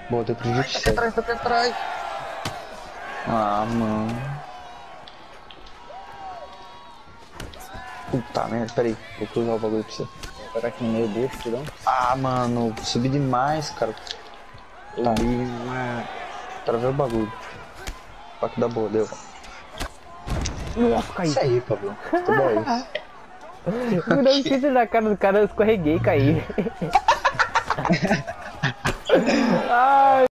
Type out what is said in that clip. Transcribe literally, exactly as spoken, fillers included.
Boa, deu pro vinte e Tá aqui sete. atrás, tá aqui atrás. Ah, mano. Puta merda, peraí. Vou cruzar o bagulho pra você. Vou pegar aqui no meio desse, tirão. Ah, mano. Subi demais, cara. Eu Tá, vi uma... travei o bagulho. Só que dá boa, deu. Nossa, caí. Isso aí, Pablo. Tudo é isso. Eu não esqueci na cara do cara, eu escorreguei e caí. Ai.